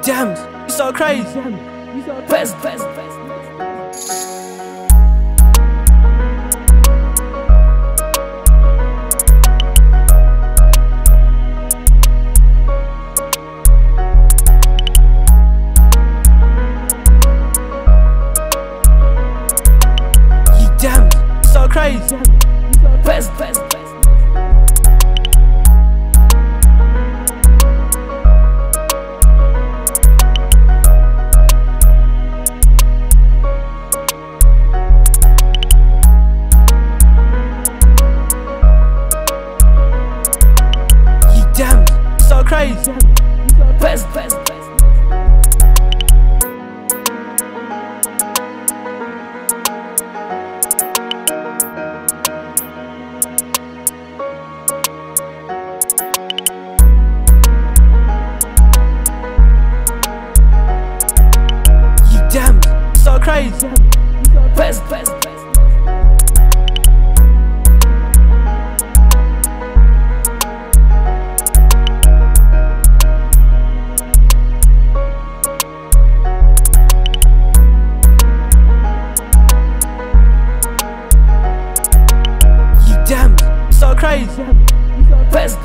damn, you so crazy. Best. You damn, you so crazy. Best. Damn, so crazy. Best. You damn, so crazy. Best. Damn, so crazy. Best.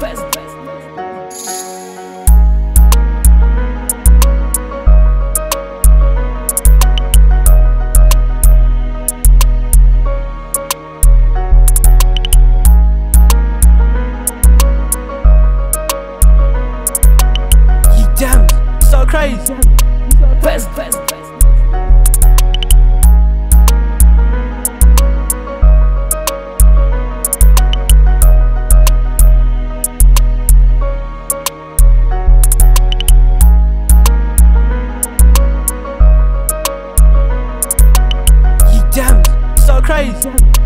You damn, so crazy. Best. Damn, so crazy.